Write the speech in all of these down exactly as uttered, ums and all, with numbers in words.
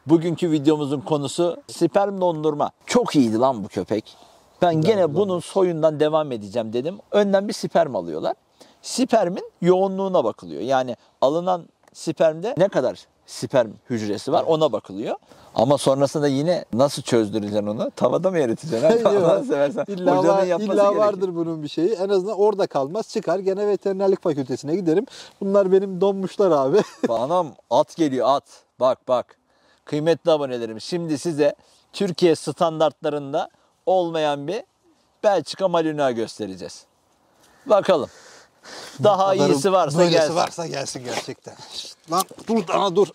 Bugünkü videomuzun konusu sperm dondurma. Çok iyiydi lan bu köpek. Ben Güzel, gene güzel. bunun soyundan devam edeceğim dedim. Önden bir sperm alıyorlar. Spermin yoğunluğuna bakılıyor. Yani alınan spermde ne kadar sperm hücresi var ona bakılıyor. Ama sonrasında yine nasıl çözdüreceksin onu? Tavada mı eriteneceksin? Allah'ını seversen. İlla, Hocanın var, yapması illa gerekir. vardır bunun bir şeyi. En azından orada kalmaz. Çıkar gene veterinerlik fakültesine giderim. Bunlar benim donmuşlar abi. Anam at geliyor at. Bak bak. Kıymetli abonelerim, şimdi size Türkiye standartlarında olmayan bir Belçika Malinois göstereceğiz. Bakalım. Daha iyisi varsa Böylesi gelsin. varsa gelsin gerçekten. Şişt, lan dur daha dur.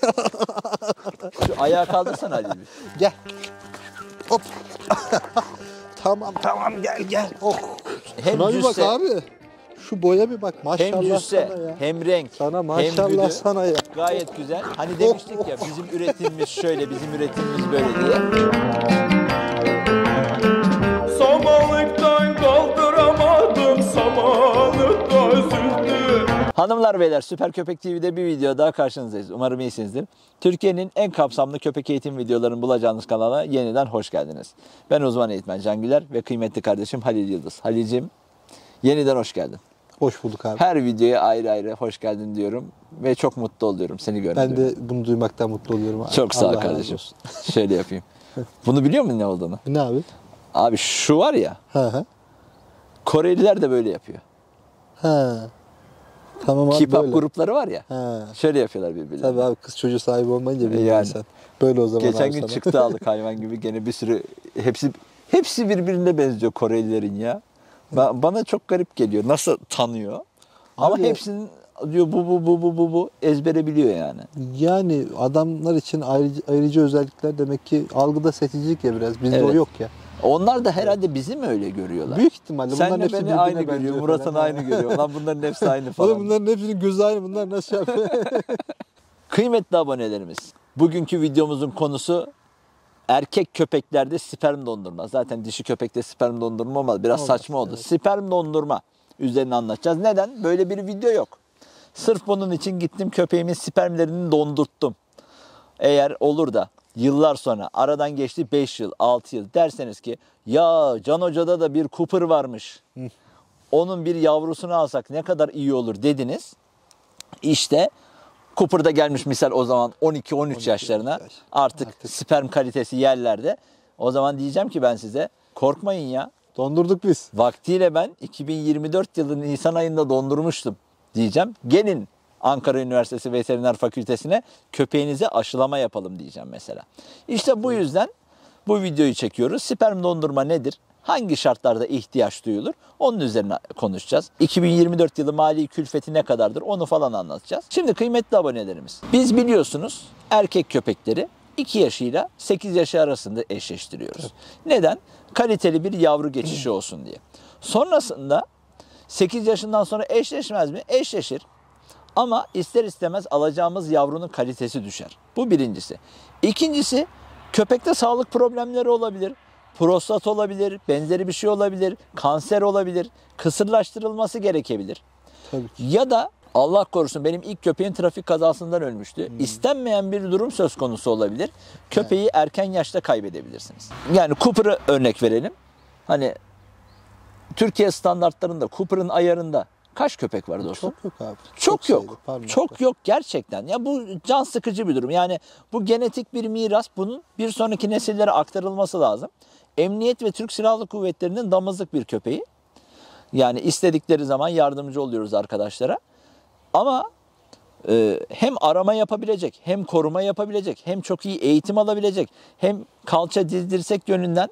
Şu ayağı kaldırsana Ali bir. Gel. Hop. Tamam tamam gel gel. Oh. Hem Şuna bir bak cüsse, abi. Şu boya bir bak maşallah hem cüsse, sana ya. hem renk, Sana hem maşallah güdü. sana ya. Gayet güzel. Hani demiştik ya bizim üretimimiz şöyle, bizim üretimimiz böyle diye. Samanlıktan kaldıramadım, samanlıkta üzüldü. Hanımlar beyler, Süper Köpek T V'de bir video daha karşınızdayız. Umarım iyisinizdir. Türkiye'nin en kapsamlı köpek eğitim videolarını bulacağınız kanala yeniden hoş geldiniz. Ben uzman eğitmen Can Güler ve kıymetli kardeşim Halil Yıldız. Halil'ciğim yeniden hoş geldin. Hoş bulduk abi. Her videoya ayrı ayrı hoş geldin diyorum ve çok mutlu oluyorum seni görünce. Ben de bunu duymaktan mutlu oluyorum abi. Çok sağ ol Allah razı kardeşim. olsun. Şöyle yapayım. Bunu biliyor musun ne olduğunu? Ne abi? Abi şu var ya, Ha ha. Koreliler de böyle yapıyor. Ha. Tamam abi K-pop böyle. grupları var ya, Ha. şöyle yapıyorlar birbirlerine. Tabii abi kız çocuğu sahibi olmayınca Yani. bilmiyorum sen. Böyle o zaman Geçen abi gün sana. çıktı aldık hayvan gibi gene bir sürü, hepsi hepsi birbirine benziyor Korelilerin ya. Ba- Bana çok garip geliyor. Nasıl tanıyor? Ama Abi- hepsinin diyor bu bu bu bu bu bu ezbere biliyor yani. Yani adamlar için ayrıcı, ayrıcı özellikler demek ki algıda seçicilik ya biraz. Bizde Evet. o yok ya. Onlar da herhalde bizi mi öyle görüyorlar? Büyük ihtimalle bunların Senle hepsi beni birbirine aynı benziyor görüyor. falan. Murat'ın aynı görüyor. Lan bunların hepsi aynı falan. Oğlum bunların hepsinin gözü aynı. Bunlar nasıl yapıyor? Kıymetli abonelerimiz, bugünkü videomuzun konusu erkek köpeklerde sperm dondurma. Zaten dişi köpekte sperm dondurma olmaz. Biraz Olmaz, saçma oldu. evet. Sperm dondurma üzerine anlatacağız. Neden? Böyle bir video yok. Sırf bunun için gittim köpeğimin spermlerini dondurttum. Eğer olur da yıllar sonra aradan geçti beş yıl, altı yıl derseniz ki ya Can Hoca'da da bir Cooper varmış. Onun bir yavrusunu alsak ne kadar iyi olur dediniz. İşte Cooper'da gelmiş misal o zaman on iki on üç yaşlarına yaş. artık, Artık. sperm kalitesi yerlerde. O zaman diyeceğim ki ben size korkmayın ya. Dondurduk biz. Vaktiyle ben iki bin yirmi dört yılı Nisan ayında dondurmuştum diyeceğim. Gelin Ankara Üniversitesi Veteriner Fakültesine köpeğinize aşılama yapalım diyeceğim mesela. İşte bu yüzden bu videoyu çekiyoruz. Sperm dondurma nedir? Hangi şartlarda ihtiyaç duyulur? Onun üzerine konuşacağız. iki bin yirmi dört yılı mali külfeti ne kadardır? Onu falan anlatacağız. Şimdi kıymetli abonelerimiz, biz biliyorsunuz erkek köpekleri iki yaşıyla sekiz yaşı arasında eşleştiriyoruz. Neden? Kaliteli bir yavru geçişi olsun diye. Sonrasında sekiz yaşından sonra eşleşmez mi? Eşleşir. Ama ister istemez alacağımız yavrunun kalitesi düşer. Bu birincisi. İkincisi, köpekte sağlık problemleri olabilir. Prostat olabilir, benzeri bir şey olabilir, kanser olabilir, kısırlaştırılması gerekebilir. Tabii ki. Ya da Allah korusun benim ilk köpeğim trafik kazasından ölmüştü. İstenmeyen bir durum söz konusu olabilir. Köpeği erken yaşta kaybedebilirsiniz. Yani Cooper'ı örnek verelim. Hani Türkiye standartlarında Cooper'ın ayarında kaç köpek var dostum? Çok yok abi. Çok, sayıda, yok. parmakla. Çok yok gerçekten. Ya bu can sıkıcı bir durum. Yani bu genetik bir miras. Bunun bir sonraki nesillere aktarılması lazım. Emniyet ve Türk Silahlı Kuvvetleri'nin damızlık bir köpeği. Yani istedikleri zaman yardımcı oluyoruz arkadaşlara. Ama e, hem arama yapabilecek, hem koruma yapabilecek, hem çok iyi eğitim alabilecek, hem kalça diz dirsek yönünden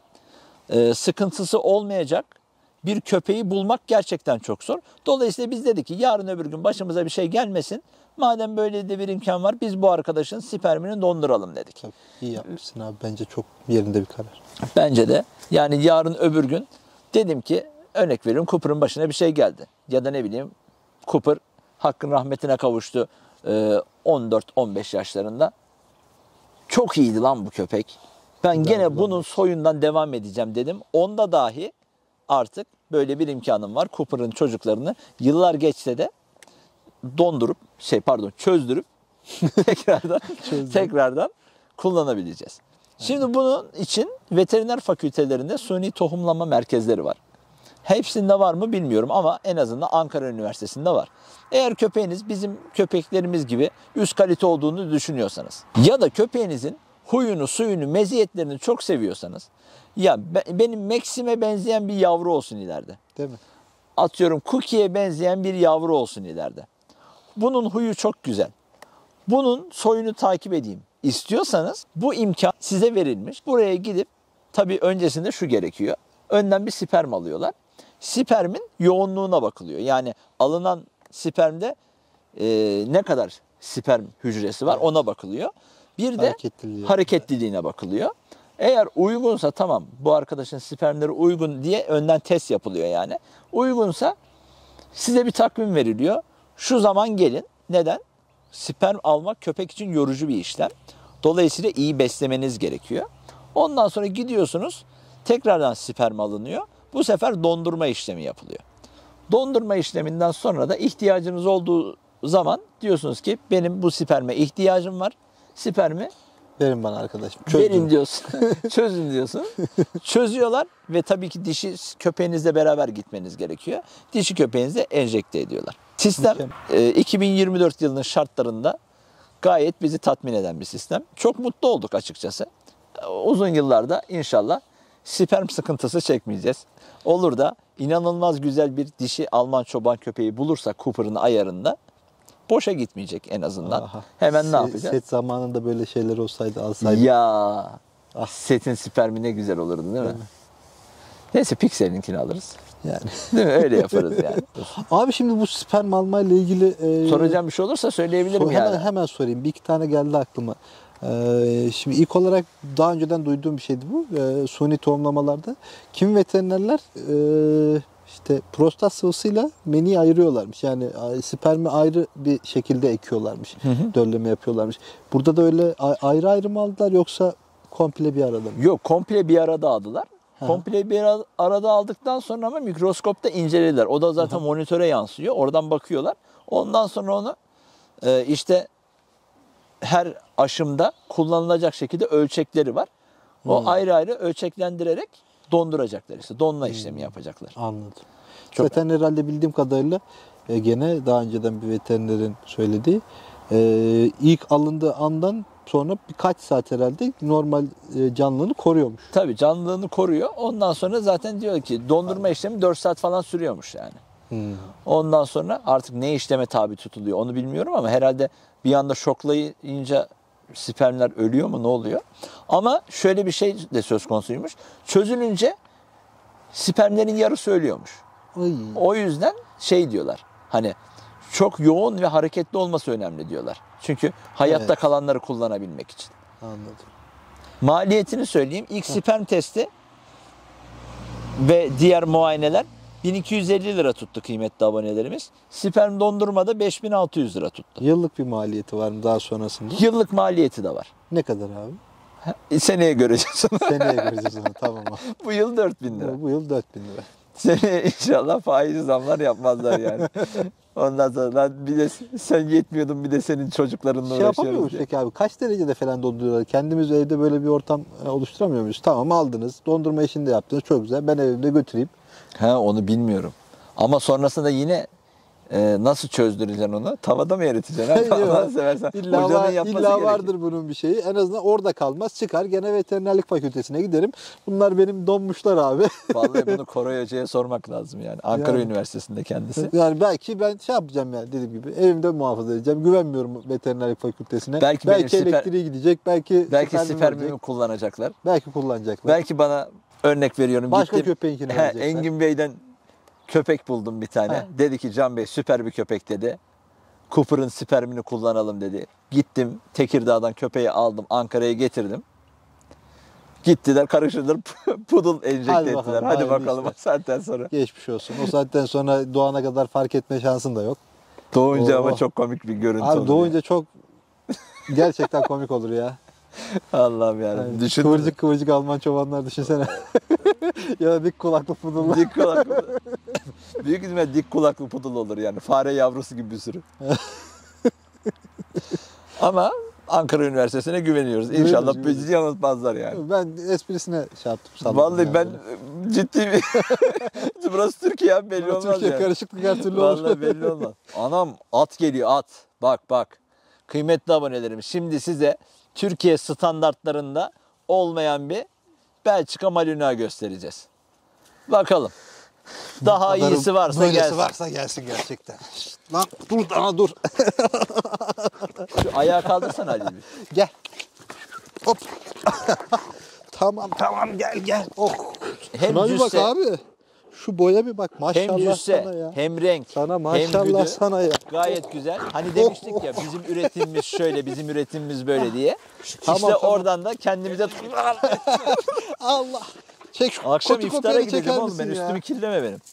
e, sıkıntısı olmayacak bir köpeği bulmak gerçekten çok zor. Dolayısıyla biz dedik ki yarın öbür gün başımıza bir şey gelmesin. Madem böyle de bir imkan var, biz bu arkadaşın spermini donduralım dedik. Tabii, iyi yapmışsın abi. Bence çok yerinde bir karar. Bence de. Yani yarın öbür gün dedim ki, örnek veriyorum, Cooper'ın başına bir şey geldi. Ya da ne bileyim, Cooper hakkın rahmetine kavuştu on dört on beş yaşlarında. Çok iyiydi lan bu köpek. Ben Güzel, gene güzel. bunun soyundan devam edeceğim dedim. Onda dahi artık böyle bir imkanım var. Cooper'ın çocuklarını yıllar geçse de dondurup, şey pardon çözdürüp tekrardan tekrardan kullanabileceğiz. Şimdi bunun için veteriner fakültelerinde suni tohumlama merkezleri var. Hepsinde var mı bilmiyorum ama en azından Ankara Üniversitesi'nde var. Eğer köpeğiniz bizim köpeklerimiz gibi üst kalite olduğunu düşünüyorsanız ya da köpeğinizin huyunu, suyunu, meziyetlerini çok seviyorsanız, ya benim Maxim'e benzeyen bir yavru olsun ileride. Değil mi? Atıyorum Cookie'ye benzeyen bir yavru olsun ileride. Bunun huyu çok güzel. Bunun soyunu takip edeyim istiyorsanız bu imkan size verilmiş. Buraya gidip tabii öncesinde şu gerekiyor. Önden bir sperm alıyorlar. Spermin yoğunluğuna bakılıyor. Yani alınan spermde e, ne kadar sperm hücresi var ona bakılıyor. Bir de Hareketliliği. hareketliliğine bakılıyor. Eğer uygunsa tamam bu arkadaşın spermleri uygun diye önden test yapılıyor yani. Uygunsa size bir takvim veriliyor. Şu zaman gelin. Neden? Sperm almak köpek için yorucu bir işlem. Dolayısıyla iyi beslemeniz gerekiyor. Ondan sonra gidiyorsunuz. Tekrardan sperm alınıyor. Bu sefer dondurma işlemi yapılıyor. Dondurma işleminden sonra da ihtiyacınız olduğu zaman diyorsunuz ki benim bu sperme ihtiyacım var. Spermi Verin bana arkadaşım. verin diyorsun. Çözün diyorsun. Çözüyorlar ve tabii ki dişi köpeğinizle beraber gitmeniz gerekiyor. Dişi köpeğinize enjekte ediyorlar. Sistem e, iki bin yirmi dört yılının şartlarında gayet bizi tatmin eden bir sistem. Çok mutlu olduk açıkçası. Uzun yıllarda inşallah sperm sıkıntısı çekmeyeceğiz. Olur da inanılmaz güzel bir dişi Alman çoban köpeği bulursak Cooper'ın ayarında boşa gitmeyecek en azından. Aha. Hemen ne Se- yapacağız? Set zamanında böyle şeyler olsaydı alsaydı. Ya Ah. setin spermi ne güzel olurdu değil mi? Değil mi? Neyse Pixel'inkini alırız. Yani. Değil mi? Öyle yaparız yani. Abi şimdi bu sperm almayla ilgili e, Soracağım bir şey olursa söyleyebilirim sor- yani. hemen hemen sorayım. Bir iki tane geldi aklıma. Ee, şimdi ilk olarak daha önceden duyduğum bir şeydi bu. Ee, suni tohumlamalarda kim veterinerler e, işte prostat sıvısıyla meniyi ayırıyorlarmış. Yani e, spermi ayrı bir şekilde ekiyorlarmış. hı. Dölleme yapıyorlarmış. Burada da öyle a- ayrı ayrı mı aldılar yoksa komple bir arada mı? Yok komple bir arada aldılar. Hı. Komple bir ara- arada aldıktan sonra ama mikroskopta incelediler. O da zaten monitöre yansıyor. Oradan bakıyorlar. Ondan sonra onu e, işte her aşımda kullanılacak şekilde ölçekleri var. O Hı. ayrı ayrı ölçeklendirerek donduracaklar işte. Donma işlemi yapacaklar. Anladım. Çok- Zaten herhalde bildiğim kadarıyla e, gene daha önceden bir veterinerin söylediği e, ilk alındığı andan sonra birkaç saat herhalde normal e, canlılığını koruyormuş. Tabii canlılığını koruyor. Ondan sonra zaten diyor ki dondurma işlemi dört saat falan sürüyormuş yani. Hmm. Ondan sonra artık ne işleme tabi tutuluyor onu bilmiyorum ama herhalde bir anda şoklayınca spermler ölüyor mu ne oluyor? Ama şöyle bir şey de söz konusuymuş. Çözülünce spermlerin yarısı ölüyormuş. Ay. O yüzden şey diyorlar. Hani çok yoğun ve hareketli olması önemli diyorlar. Çünkü hayatta Evet. kalanları kullanabilmek için. Anladım. Maliyetini söyleyeyim. İlk sperm testi ve diğer muayeneler bin iki yüz elli lira tuttu kıymetli abonelerimiz. Sperm dondurmada beş bin altı yüz lira tuttu. Yıllık bir maliyeti var mı daha sonrasında? Yıllık maliyeti de var. Ne kadar abi? Seneye göreceğiz onu. Seneye göreceğiz onu. Tamam abi. Bu yıl dört bin lira. Bu, bu yıl dört bin lira. Seneye inşallah faiz zamlar yapmazlar yani. Ondan sonra lan bir de sen yetmiyordun bir de senin çocuklarınla Şey yapamıyor uğraşıyoruz muyuz diye. peki abi? Kaç derecede falan donduruyorlar? Kendimiz evde böyle bir ortam e, oluşturamıyor muyuz? Tamam aldınız. Dondurma işini de yaptınız. Çok güzel. Ben evimde götüreyim. Ha onu bilmiyorum. Ama sonrasında yine e, nasıl çözdüreceksin onu? Tavada mı eriteceksin? Ha? Yok. Allah'ını seversen. İlla, Hocanın var, yapması illa gerekir. vardır bunun bir şeyi. En azından orada kalmaz. Çıkar gene veterinerlik fakültesine giderim. Bunlar benim donmuşlar abi. Vallahi bunu Koray Hoca'ya sormak lazım yani. Ankara Yani. Üniversitesi'nde kendisi. Yani belki ben şey yapacağım yani dediğim gibi evimde muhafaza edeceğim. Güvenmiyorum veterinerlik fakültesine. Belki benim belki siper- elektriği gidecek. Belki Belki spermim spermimi ölecek, kullanacaklar. belki kullanacaklar. Belki bana örnek veriyorum. Başka gittim, köpeğinkini he, verecekler. Engin Bey'den köpek buldum bir tane. He. Dedi ki Can Bey süper bir köpek dedi. Cooper'ın spermini kullanalım dedi. Gittim Tekirdağ'dan köpeği aldım Ankara'ya getirdim. Gittiler karıştırdılar pudul enjekte Hadi ettiler. bakalım, Hadi hayırlı bakalım o işler. saatten sonra. Geçmiş olsun. O saatten sonra doğana kadar fark etme şansın da yok. Doğunca ama Oo. çok komik bir görüntü Abi oldu. doğunca çok gerçekten komik olur ya. Allah'ım yani. Yani Düşün. kıvırcık kıvırcık Alman çobanlar düşünsene. Ya da dik kulaklı pudullar. Dik kulaklı. Büyük ihtimal dik kulaklı pudul olur yani. Fare yavrusu gibi bir sürü. Ama Ankara Üniversitesi'ne güveniyoruz. Güveniyoruz, İnşallah güveniyoruz. bizi yanıltmazlar yani. Ben esprisine şey yaptım. salladım Vallahi yani ben böyle. ciddi bir... Burası Türkiye abi, belli olmaz Türkiye yani. karışıklık her türlü olur. Vallahi belli olmaz. Anam at geliyor at. Bak bak. Kıymetli abonelerimiz, şimdi size Türkiye standartlarında olmayan bir Belçika Malinois göstereceğiz. Bakalım. Daha Kadarım iyisi varsa böylesi gelsin. varsa gelsin gerçekten. Şşt, lan dur daha dur. Şu ayağı kaldırsana Ali bir. Gel. Hop. Tamam tamam gel gel. Oh. Hem Şuna bir bak cüsse, abi. Şu boya bir bak maşallah hem cüsse, sana ya. hem renk, Sana hem maşallah güdü. sana ya. Gayet güzel. Hani demiştik ya bizim üretimimiz şöyle, bizim üretimimiz böyle diye. Tamam, işte tamam. oradan da kendimize... Allah. Çek şu Akşam kotu iftara kopyanı gideceğim çeker oğlum, ben misin ya? üstümü kirleme benim.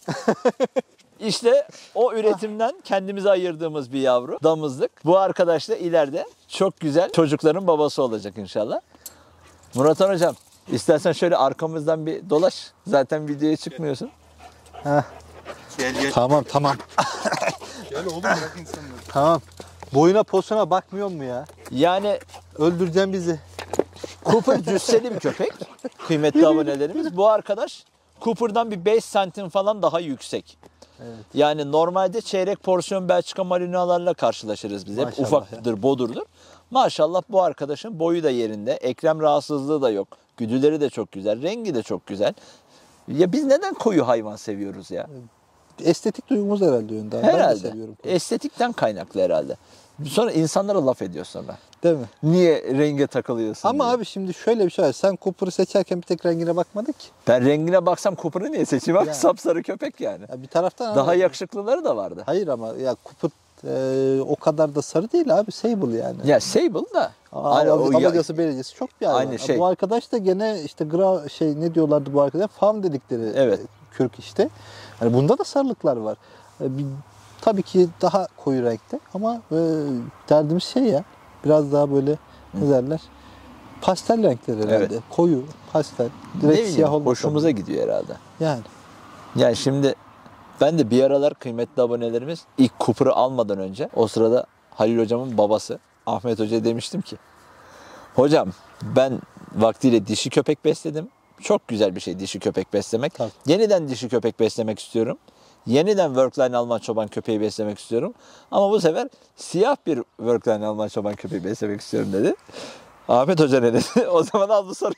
İşte o üretimden kendimize ayırdığımız bir yavru damızlık. Bu arkadaş da ileride çok güzel çocukların babası olacak inşallah. Murathan hocam, istersen şöyle arkamızdan bir dolaş. Zaten videoya çıkmıyorsun. Heh. Gel gel. Tamam tamam. Gel oğlum bırak insanları. Tamam. Boyuna posuna bakmıyor mu ya? Yani Öldüreceğim bizi. Cooper cüsseli bir köpek. Kıymetli abonelerimiz. Bu arkadaş Cooper'dan bir beş santim falan daha yüksek. Evet. Yani normalde çeyrek porsiyon Belçika Malinois'larla karşılaşırız biz. Hep Maşallah ufaktır, bodurdur. Maşallah bu arkadaşın boyu da yerinde. Ekrem rahatsızlığı da yok. Güdüleri de çok güzel. Rengi de çok güzel. Ya biz neden koyu hayvan seviyoruz ya? Estetik duygumuz herhalde yönden. Ben de Herhalde. seviyorum. Estetikten kaynaklı herhalde. Sonra insanlara laf ediyorsun sonra. Değil mi? Niye renge takılıyorsun Ama diye. abi şimdi şöyle bir şey var. Sen Cooper'ı seçerken bir tek rengine bakmadık ki. Ben rengine baksam Cooper'ı niye seçeyim? Bak Yani. sapsarı köpek yani. Ya bir taraftan Daha ama- yakışıklıları da vardı. Hayır ama ya Cooper e, o kadar da sarı değil abi. Sable yani. Ya Sable da. Aa, Hani o ya- Alagası belecesi çok bir hayvan. Aynı şey. Bu arkadaş da gene işte gra şey ne diyorlardı bu arkadaş? Fawn dedikleri Evet. e, kürk işte. Yani bunda da sarılıklar var. E, bir, tabii ki daha koyu renkte ama e, derdimiz şey ya. Biraz daha böyle ne derler? Pastel renkler herhalde. Evet. Koyu, pastel. ne Direkt bileyim, siyah olmasa. hoşumuza gidiyor herhalde. Yani. Yani şimdi ben de bir aralar kıymetli abonelerimiz ilk Cooper'ı almadan önce o sırada Halil hocamın babası Ahmet Hoca'ya demiştim ki hocam ben vaktiyle dişi köpek besledim. Çok güzel bir şey dişi köpek beslemek. Tabii. Yeniden dişi köpek beslemek istiyorum. Yeniden Workline Alman çoban köpeği beslemek istiyorum. Ama bu sefer siyah bir Workline Alman çoban köpeği beslemek istiyorum dedi. Ahmet Hoca ne dedi? O zaman al bu sarı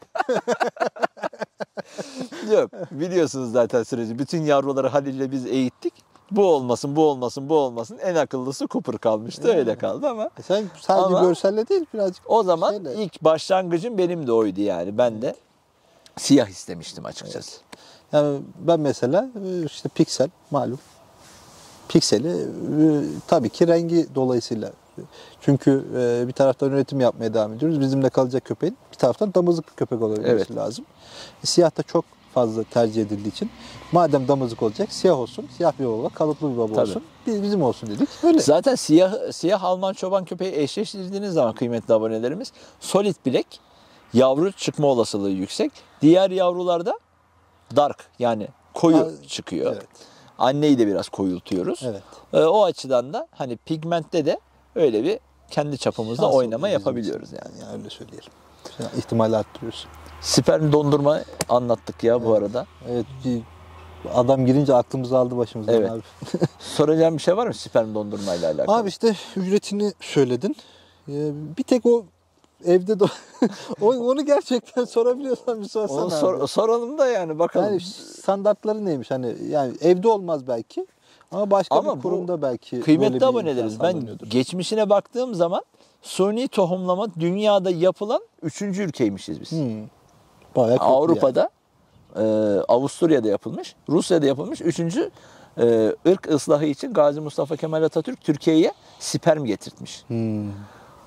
Yok, biliyorsunuz zaten süreci. Bütün yavruları Halil'le biz eğittik. Bu olmasın, bu olmasın, bu olmasın. En akıllısı Cooper kalmıştı. Öyle kaldı ama E sen sadece Ama- görselle değil birazcık. o zaman Şeyle- ilk başlangıcım benim de oydu yani. Ben de siyah istemiştim açıkçası. Yani ben mesela e, işte piksel malum. Pikseli e, tabii ki rengi dolayısıyla. Çünkü e, bir taraftan üretim yapmaya devam ediyoruz. Bizimle kalacak köpeğin bir taraftan damızlık bir köpek olabilmesi Evet. lazım. E, siyah da çok fazla tercih edildiği için madem damızlık olacak siyah olsun. Siyah bir baba, kalıplı bir baba Tabii. olsun. Biz, bizim olsun dedik. Böyle. Zaten siyah siyah Alman çoban köpeği eşleştirdiğiniz zaman kıymetli abonelerimiz solid bilek, yavru çıkma olasılığı yüksek. Diğer yavrularda dark yani koyu Aa, çıkıyor. Evet. Anneyi de biraz koyultuyoruz. Evet. Ee, o açıdan da hani pigmentte de öyle bir kendi çapımızda Şans oynama oluyor bizim yapabiliyoruz için. yani. yani. Öyle söyleyelim. Yani ihtimali arttırıyoruz. Sperm dondurma anlattık ya bu arada. Evet. bir- Adam girince aklımızı aldı başımızdan Evet. abi. Soracağım bir şey var mı sperm dondurmayla alakalı? Abi işte ücretini söyledin. Ee, bir tek o evde do- O- onu gerçekten sorabiliyorsan bir sorsana. Onu abi. sor- soralım da yani bakalım. Yani standartları neymiş hani yani evde olmaz belki ama başka Ama bir bu kurumda belki böyle Kıymetli bir abonelerimiz, imkan ben sağlanıyordur. geçmişine baktığım zaman suni tohumlama dünyada yapılan üçüncü ülkeymişiz biz. Hmm. Bayağı köklü Avrupa'da, e, Avusturya'da yapılmış, Rusya'da yapılmış üçüncü e, ırk ıslahı için Gazi Mustafa Kemal Atatürk Türkiye'ye sperm getirtmiş. yani. Hmm.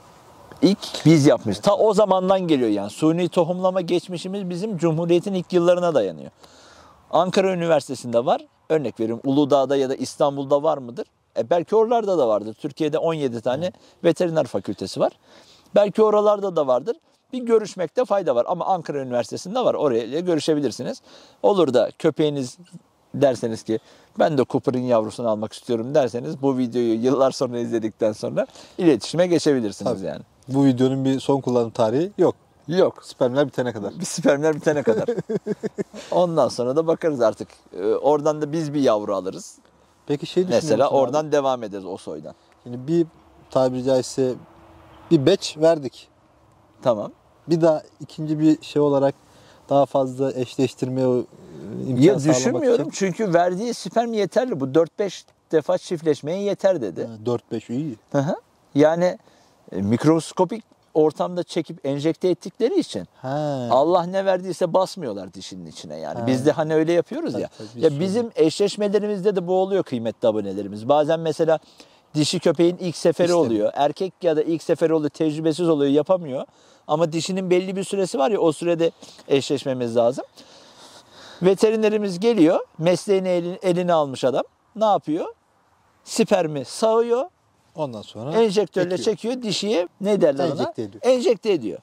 İlk biz yapmış. Ta o zamandan geliyor yani. Suni tohumlama geçmişimiz bizim Cumhuriyet'in ilk yıllarına dayanıyor. Ankara Üniversitesi'nde var. Örnek veriyorum Uludağ'da ya da İstanbul'da var mıdır? E belki oralarda da vardır. Türkiye'de on yedi tane veteriner fakültesi var. Belki oralarda da vardır. Bir görüşmekte fayda var. Ama Ankara Üniversitesi'nde var. Oraya görüşebilirsiniz. Olur da köpeğiniz derseniz ki ben de Cooper'ın yavrusunu almak istiyorum derseniz bu videoyu yıllar sonra izledikten sonra iletişime geçebilirsiniz Tabii. yani. Bu videonun bir son kullanım tarihi yok. Yok. Spermler bitene kadar. Bir spermler bitene kadar. Ondan sonra da bakarız artık. Ee, oradan da biz bir yavru alırız. Peki şey düşünüyor Mesela musun abi? oradan devam ederiz o soydan. Şimdi bir tabiri caizse bir batch verdik. Tamam. Bir daha ikinci bir şey olarak daha fazla eşleştirmeye o, e, imkan Ya sağlamak düşünmüyorum için. çünkü verdiği sperm yeterli. Bu dört beş defa çiftleşmeye yeter dedi. dört beş iyi. Hı hı. Yani e, mikroskopik ortamda çekip enjekte ettikleri için Ha. Allah ne verdiyse basmıyorlar dişinin içine yani. Ha. Biz de hani öyle yapıyoruz Tabii, ya. tabii, biz Ya şöyle- bizim eşleşmelerimizde de bu oluyor kıymetli abonelerimiz. Bazen mesela dişi köpeğin ilk seferi İstemiyor. oluyor. Erkek ya da ilk seferi oluyor, tecrübesiz oluyor, yapamıyor. Ama dişinin belli bir süresi var ya, o sürede eşleşmemiz lazım. Veterinerimiz geliyor, mesleğini elini, eline almış adam. Ne yapıyor? Spermi sağıyor, Ondan sonra enjektörle ekiyor. çekiyor, dişiye ne derler ona? Enjekte ediyor. Enjekte ediyor.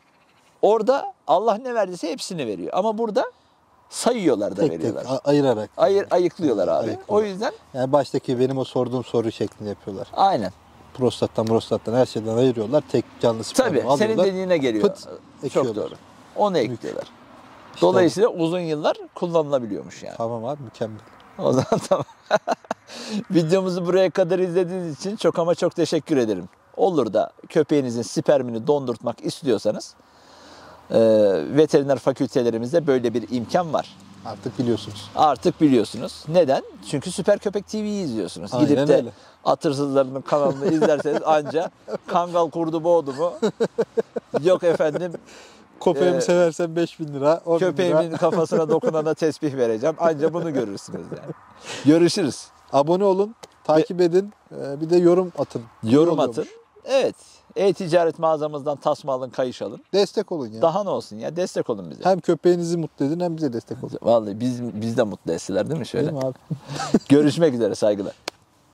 Orada Allah ne verdiyse hepsini veriyor. Ama burada sayıyorlar da tek tek veriyorlar. a- ayırarak. Ayır, ayıklıyorlar abi. Ayıklıyorlar. O yüzden Yani baştaki benim o sorduğum soru şeklinde yapıyorlar. aynen. Prostattan prostattan her şeyden ayırıyorlar. Tek canlı spermi Tabii alıyorlar. senin dediğine geliyor. Pıt, Çok ekiyorlar. doğru. Onu ekliyorlar. İşte Dolayısıyla uzun yıllar kullanılabiliyormuş yani. Tamam abi mükemmel. O zaman tamam. Videomuzu buraya kadar izlediğiniz için çok ama çok teşekkür ederim. Olur da köpeğinizin spermini dondurtmak istiyorsanız e, veteriner fakültelerimizde böyle bir imkan var. Artık biliyorsunuz. Artık biliyorsunuz. Neden? Çünkü Süper Köpek T V'yi izliyorsunuz. Aynen Gidip de öyle. Atırsızlarının kanalını izlerseniz anca Kangal kurdu boğdu mu? Yok efendim Köpeğimi Ee, seversen beş bin lira, on bin köpeğimin lira. kafasına dokunana tesbih vereceğim. Anca bunu görürsünüz yani. Görüşürüz. Abone olun, takip edin, e, bir de yorum atın. Yorum İyi atın. oluyormuş. Evet. E-ticaret mağazamızdan tasma alın, kayış alın. Destek olun ya. Daha ne olsun ya, destek olun bize. Hem köpeğinizi mutlu edin hem bize destek olun. Vallahi biz biz de mutlu etseler değil mi şöyle? Değil mi abi? Görüşmek üzere, saygılar.